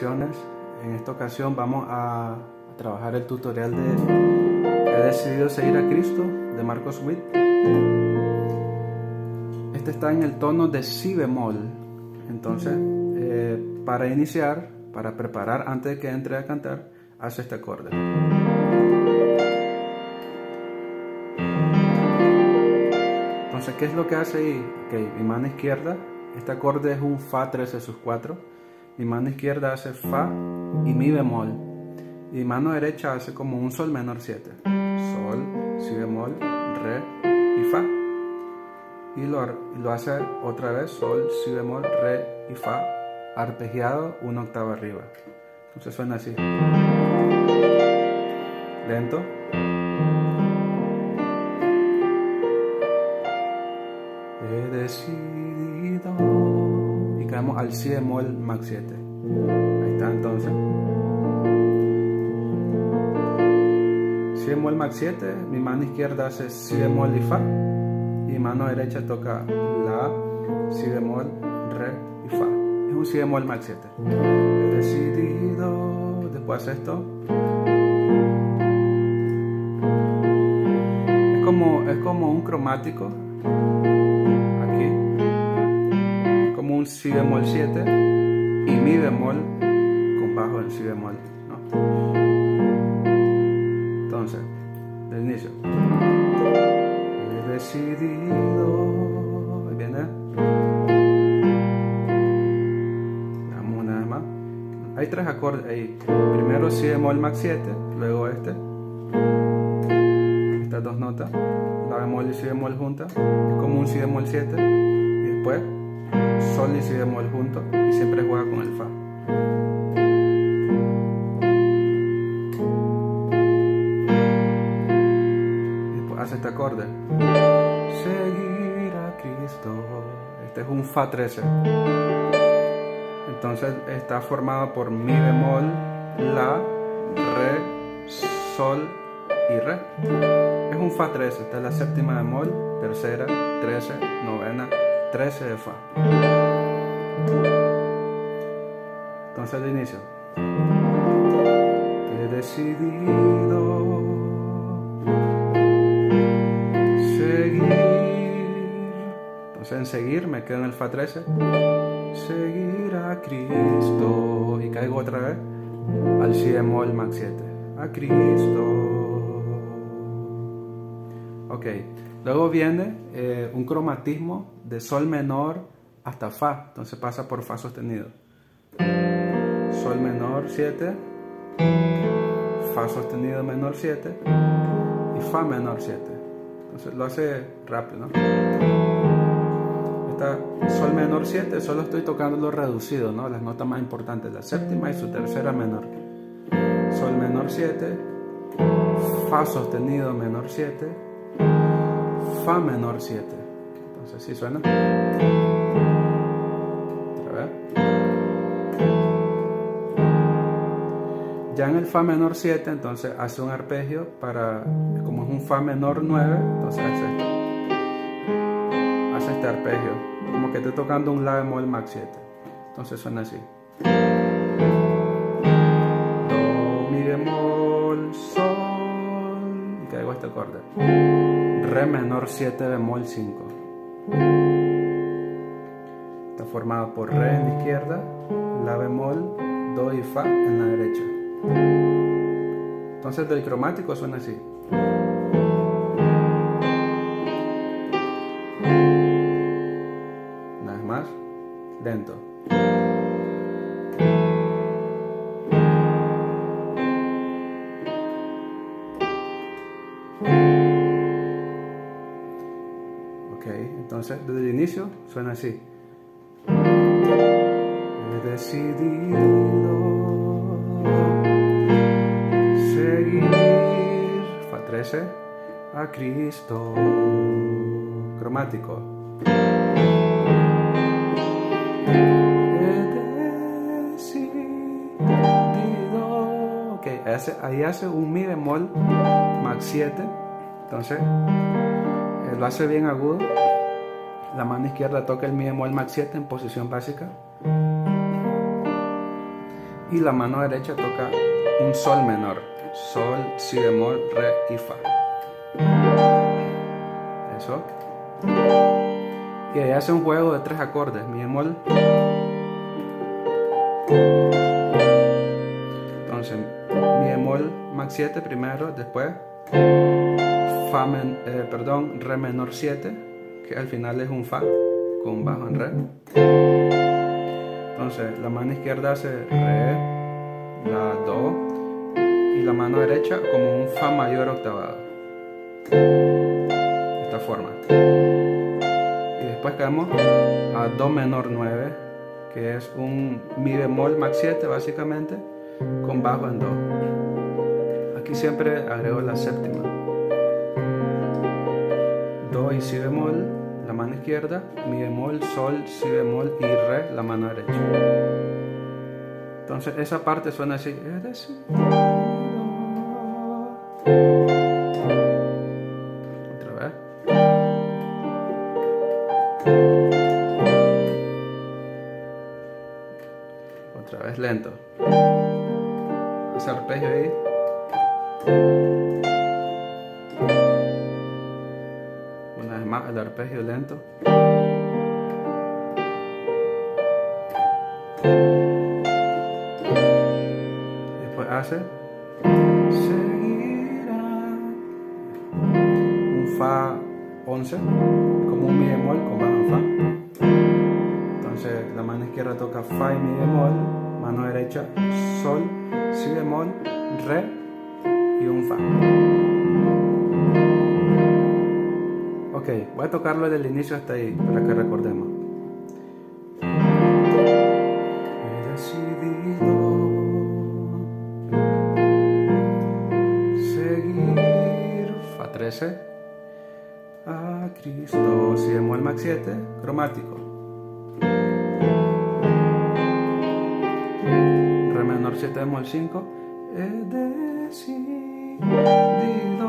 bendiciones. En esta ocasión vamos a trabajar el tutorial de He decidido seguir a Cristo de Marcos Witt. Este está en el tono de si bemol. Entonces, para iniciar, para preparar antes de que entre a cantar, hace este acorde. Entonces, ¿qué es lo que hace ahí? Okay, mi mano izquierda, este acorde es un Fa 13 sus 4. Mi mano izquierda hace Fa y Mi bemol. Y mi mano derecha hace como un Sol menor 7. Sol, Si bemol, Re y Fa. Y lo hace otra vez, Sol, Si bemol, Re y Fa, arpegiado una octava arriba. Entonces suena así. Lento. He decidido. Y caemos al Si bemol max 7. Ahí está entonces. Si bemol max 7, mi mano izquierda hace Si bemol y Fa. Y mi mano derecha toca La, Si bemol, Re y Fa. Es un Si bemol max 7. He decidido. Después hace esto. Es como un cromático. Aquí. Es como un Si bemol 7 y Mi bemol con bajo en Si bemol, ¿no? Entonces, del inicio. He decidido. Ahí viene. Damos una vez más. Hay tres acordes ahí. Primero Si bemol max 7, luego este. Estas dos notas, La bemol y Si bemol juntas, es como un Si bemol 7. Y después Sol y Si bemol juntos, y siempre juega con el Fa. Y después hace este acorde. Seguir a Cristo. Este es un Fa 13. Entonces está formado por Mi bemol, La, Re, Sol y Re. Es un Fa 13. Esta es la séptima bemol, tercera, 13, novena, 13 de Fa. Entonces de inicio. He decidido seguir. Entonces en seguir me quedo en el Fa 13. Seguir a Cristo. Y caigo otra vez al Si bemol max 7. A Cristo. Ok. Luego viene un cromatismo de Sol menor hasta Fa. Entonces pasa por Fa sostenido. Sol menor 7, Fa sostenido menor 7 y Fa menor 7. Entonces lo hace rápido, ¿no? Esta Sol menor 7 solo estoy tocando lo reducido, ¿no? Las notas más importantes, la séptima y su tercera menor. Sol menor 7, Fa sostenido menor 7, Fa menor 7. Entonces así suena. Otra vez. Ya en el Fa menor 7, entonces hace un arpegio para, como es un Fa menor 9, entonces hace esto. Hace este arpegio, como que estoy tocando un La bemol max 7. Entonces suena así. Do, Mi bemol, Sol, y caigo este acorde. Re menor 7 bemol 5. Está formado por Re en la izquierda, La bemol, Do y Fa en la derecha. Entonces del cromático suena así. Una vez más, lento. Ok, entonces desde el inicio suena así. He decidido seguir, Fa 13, a Cristo. Cromático. He decidido. Ok, ahí hace un Mi bemol max 7. Entonces lo hace bien agudo. La mano izquierda toca el Mi bemol max 7 en posición básica. y la mano derecha toca un sol menor, sol, si bemol, re y fa. Eso. Y ahí hace un juego de 3 acordes, mi bemol. Entonces, mi bemol max 7 primero, después fa re menor 7, que al final es un fa con bajo en re. Entonces la mano izquierda hace re, la, do, y la mano derecha como un fa mayor octavado, de esta forma. Y después caemos a do menor 9, que es un mi bemol max 7 básicamente, con bajo en do. Aquí siempre agrego la séptima. Do y si bemol, la mano izquierda, mi bemol, sol, si bemol y re, la mano derecha. Entonces esa parte suena así. Otra vez. Otra vez lento. Hace arpegio ahí. Una vez más el arpegio lento. Después hace seguirá un fa 11 como un mi bemol con bajo en fa. Entonces la mano izquierda toca fa y mi bemol, mano derecha sol, si bemol, re y un fa. Ok, voy a tocarlo desde el inicio hasta ahí para que recordemos. He decidido seguir fa 13 a Cristo, si bemol max 7, cromático. Re menor 7 bemol 5. He decidido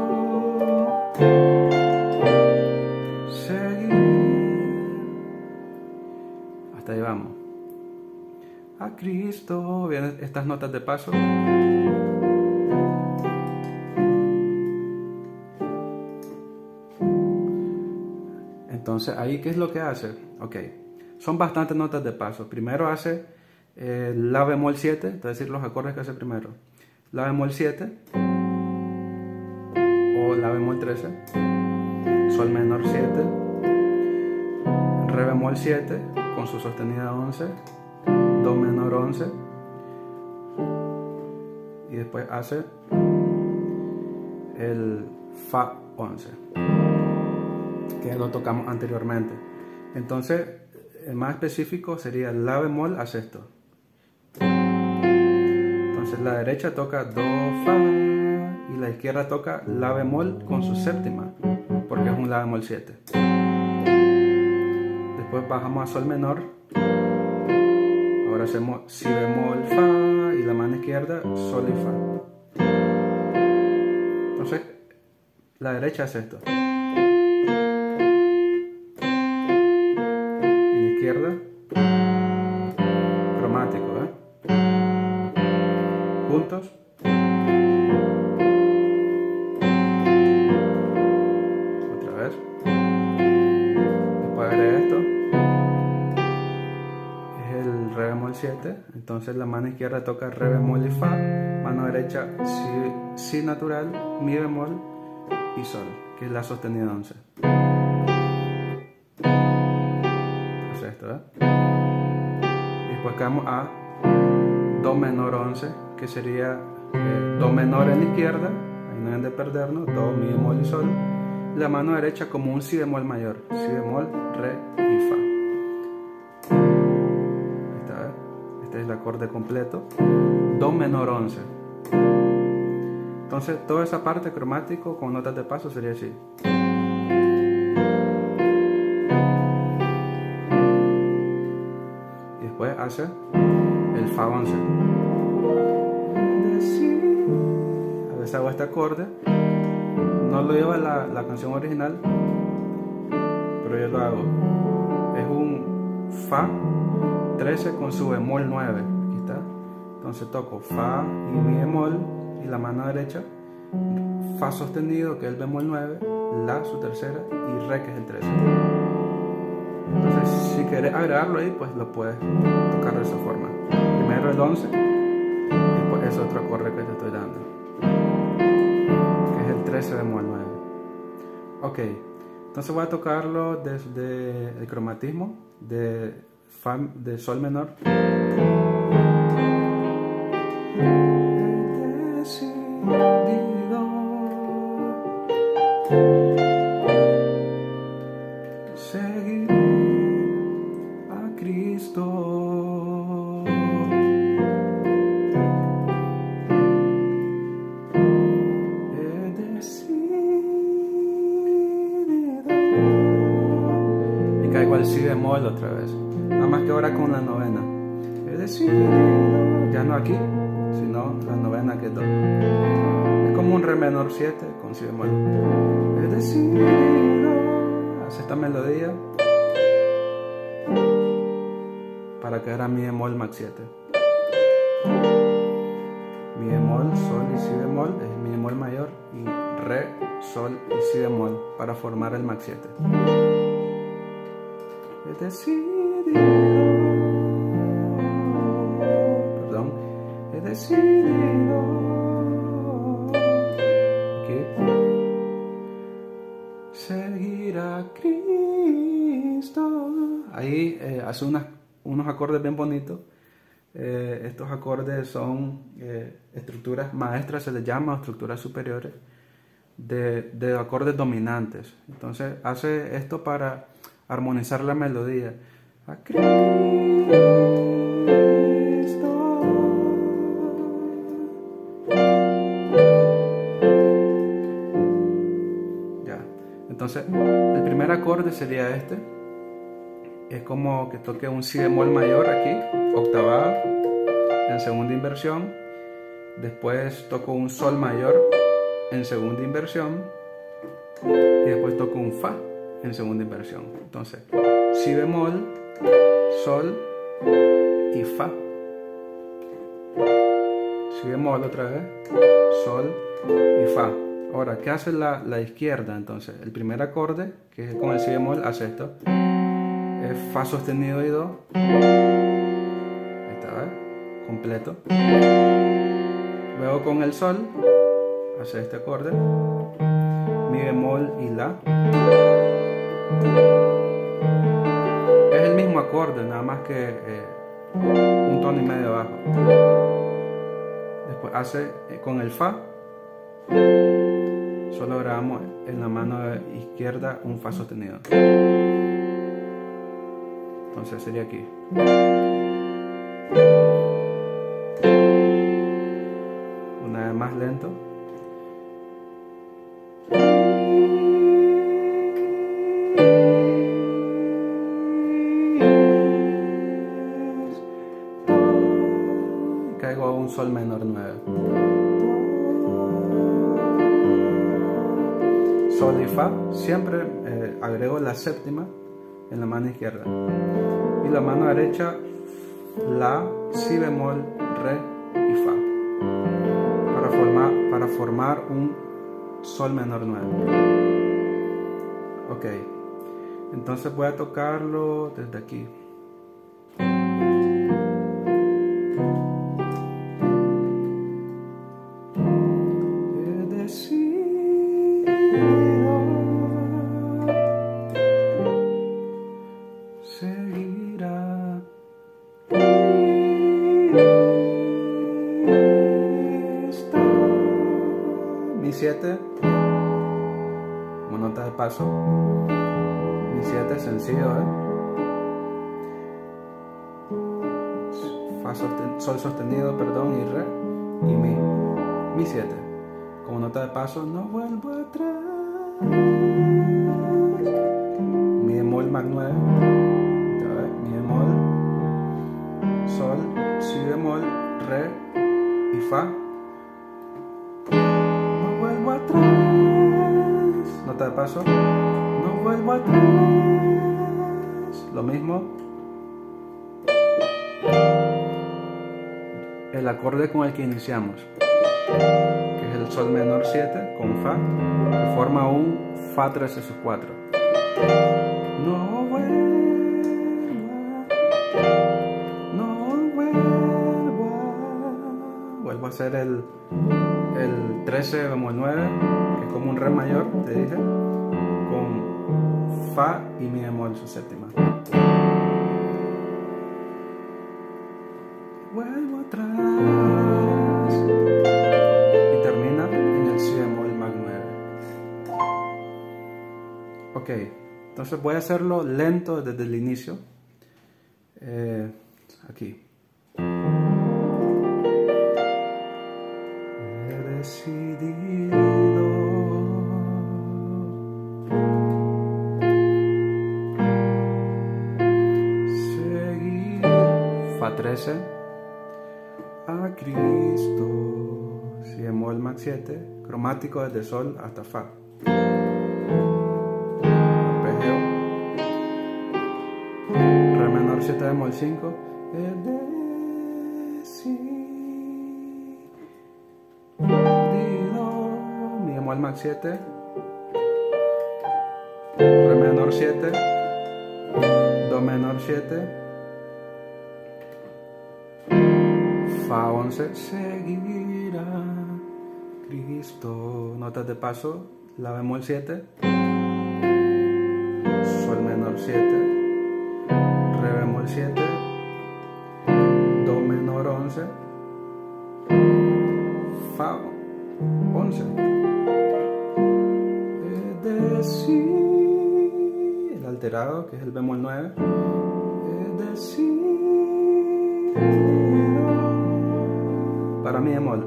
hasta ahí vamos. A Cristo. Vienen estas notas de paso. Entonces, ahí, ¿qué es lo que hace? Ok, son bastantes notas de paso. Primero hace la bemol 7, es decir, los acordes que hace primero. La bemol 7 o la bemol 13, sol menor 7, re bemol 7 con su sostenida 11, do menor 11, y después hace el fa 11, que ya lo tocamos anteriormente. Entonces, el más específico sería la bemol hace esto. Entonces la derecha toca do, fa, y la izquierda toca la bemol con su séptima, porque es un la bemol 7. Después bajamos a sol menor. Ahora hacemos si bemol, fa, y la mano izquierda sol y fa. Entonces la derecha hace esto. Y la izquierda, cromático, juntos. Otra vez. Después agrega esto. Es el re bemol 7. Entonces la mano izquierda toca re bemol y fa. Mano derecha si natural, mi bemol y sol, que es la sostenida 11. Hace esto, Y después caemos a do menor 11, que sería do menor en la izquierda, ahí no deben de perdernos, do, mi bemol y sol. La mano derecha como un si bemol mayor, si bemol, re y fa. Ahí está, este es el acorde completo, do menor 11. Entonces toda esa parte cromático con notas de paso sería así. Y después hace el fa 11. A veces hago este acorde, no lo lleva la canción original, pero yo lo hago. Es un fa 13 con su bemol 9. Aquí está. Entonces toco fa y mi bemol, y la mano derecha fa sostenido, que es el bemol 9, la su tercera, y re, que es el 13. Entonces si quieres agregarlo ahí, pues lo puedes tocar de esa forma. Primero el 11 y después ese otro acorde que te estoy dando, que es el 13 bemol 9. Ok, entonces voy a tocarlo desde el cromatismo de sol menor. Seguir a Cristo. He decidido. Y caigo al si bemol otra vez. Nada más que ahora con la novena. He decidido. Ya no aquí, sino la novena, que es do. Es como un re menor 7 con si bemol. He decidido. Hace esta melodía para que era mi bemol max 7. Mi bemol, sol y si bemol es mi bemol mayor, y re, sol y si bemol para formar el max 7. He decidido, perdón, he decidido. Aquí. Seguir a Cristo. Ahí hace unos acordes bien bonitos. Estos acordes son estructuras maestras, se les llama, estructuras superiores de acordes dominantes. Entonces hace esto para armonizar la melodía. A Cristo. Entonces, el primer acorde sería este. Es como que toque un si bemol mayor aquí, octavado, en segunda inversión. Después toco un sol mayor en segunda inversión. Y después toco un fa en segunda inversión. Entonces, si bemol, sol y fa. Si bemol otra vez, sol y fa. Ahora, ¿qué hace la izquierda? Entonces, el primer acorde, que es con el si bemol, hace esto. Es fa sostenido y do. Ahí está, ¿ves? Completo. Luego con el sol, hace este acorde. Mi bemol y la. Es el mismo acorde, nada más que un tono y medio abajo. Después hace con el fa. Solo grabamos en la mano izquierda un fa sostenido. Entonces sería aquí. Una vez más lento. Y caigo a un sol menor 9. Sol y fa, siempre agrego la séptima en la mano izquierda, y la mano derecha la, si bemol, re y fa, para formar un sol menor 9. Ok, entonces voy a tocarlo desde aquí. Mi 7 como nota de paso. Mi 7 sencillo, sol sostenido, perdón, y re, y mi 7 como nota de paso. No vuelvo atrás. Mi bemol max 9, mi bemol, sol, si bemol, re y fa. Nota de paso, no vuelvo atrás. Lo mismo. el acorde con el que iniciamos, que es el Sol menor 7 con Fa, que forma un Fa 13 sus 4. No vuelvo a hacer el 13 bemol 9, que es como un Re mayor, te dije, con Fa y Mi bemol su séptima. Vuelvo atrás y termina en el Si bemol mag 9. Ok, entonces voy a hacerlo lento desde el inicio. Aquí. He decidido seguir Fa 13 a Cristo, Si bemol mag 7, cromático desde Sol hasta Fa. Arpegio. Re menor 7 bemol 5. He decidido. Mi bemol mag 7. Re menor 7. Do menor 7. Fa 11, seguirá Cristo. Notas de paso, La bemol 7, Sol menor 7, Re bemol 7, Do menor 11, Fa 11. Es decir, el alterado, que es el bemol 9, es decir, para Mi bemol.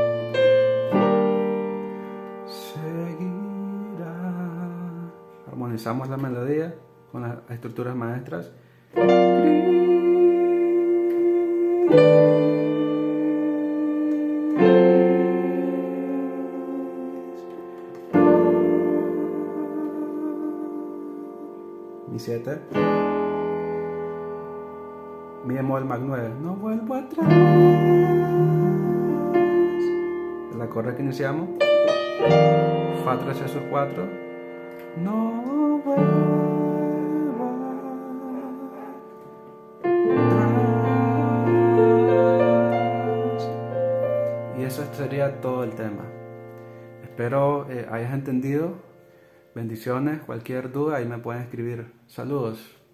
Seguirá. Armonizamos la melodía con las estructuras maestras. Mi 7. Mi bemol mag 9. No vuelvo atrás. El acorde que iniciamos. Fa 13 sus 4. No vuelvo atrás. Y eso sería todo el tema. Espero hayas entendido. Bendiciones. Cualquier duda ahí me pueden escribir. Saludos.